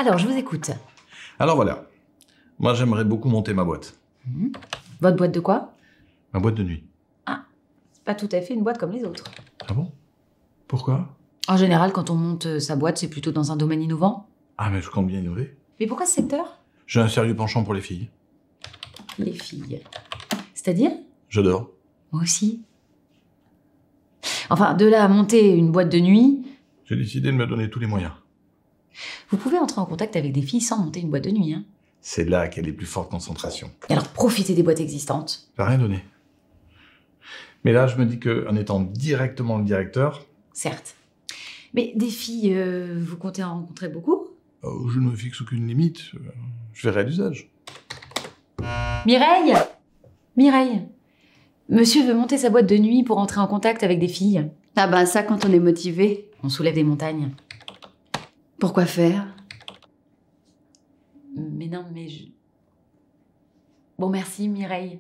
Alors, je vous écoute. Alors voilà, moi j'aimerais beaucoup monter ma boîte. Votre boîte de quoi? Ma boîte de nuit. Ah, c'est pas tout à fait une boîte comme les autres. Ah bon? Pourquoi? En général, quand on monte sa boîte, c'est plutôt dans un domaine innovant. Ah mais je compte bien innover. Mais pourquoi ce secteur? J'ai un sérieux penchant pour les filles. Les filles. C'est-à-dire? J'adore. Moi aussi. Enfin, de là à monter une boîte de nuit, J'ai décidé de me donner tous les moyens. vous pouvez entrer en contact avec des filles sans monter une boîte de nuit, hein. C'est là qu'est les plus fortes concentrations. Et alors, profitez des boîtes existantes. Ça n'a rien donné. Mais là, je me dis qu'en étant directement le directeur, Certes. Mais des filles, vous comptez en rencontrer beaucoup? je ne me fixe aucune limite. Je verrai l'usage. Mireille! Mireille! Monsieur veut monter sa boîte de nuit pour entrer en contact avec des filles. Ah ben ça, quand on est motivé. On soulève des montagnes. Pourquoi faire? Mais non, mais je... Bon, merci Mireille.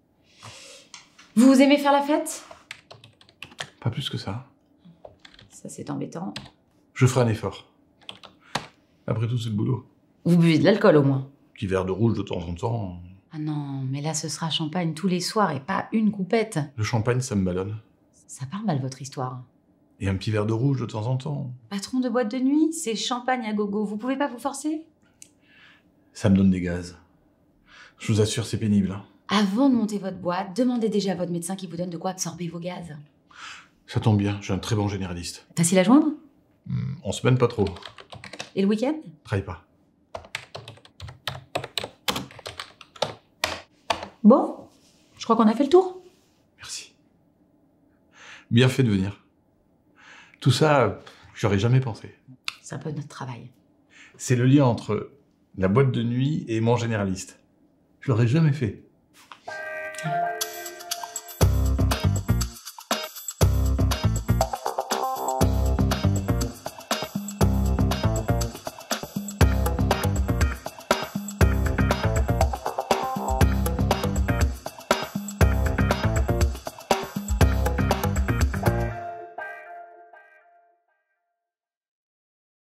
Vous aimez faire la fête? Pas plus que ça. Ça, c'est embêtant. Je ferai un effort. Après tout, c'est le boulot. Vous buvez de l'alcool au moins? Petit verre de rouge de temps en temps. Ah non, mais là, ce sera champagne tous les soirs et pas une coupette. Le champagne, ça me ballonne. Ça part mal, votre histoire. Et un petit verre de rouge de temps en temps. Patron de boîte de nuit, c'est champagne à gogo. Vous pouvez pas vous forcer? Ça me donne des gaz. Je vous assure, c'est pénible. Hein. Avant de monter votre boîte, demandez déjà à votre médecin qui vous donne de quoi absorber vos gaz. Ça tombe bien, j'ai un très bon généraliste. Facile à joindre? En semaine, pas trop. Et le week-end? Travaille pas. Bon, je crois qu'on a fait le tour. Merci. Bien fait de venir. Tout ça, j'aurais jamais pensé. C'est un peu notre travail. C'est le lien entre la boîte de nuit et mon généraliste. Je l'aurais jamais fait.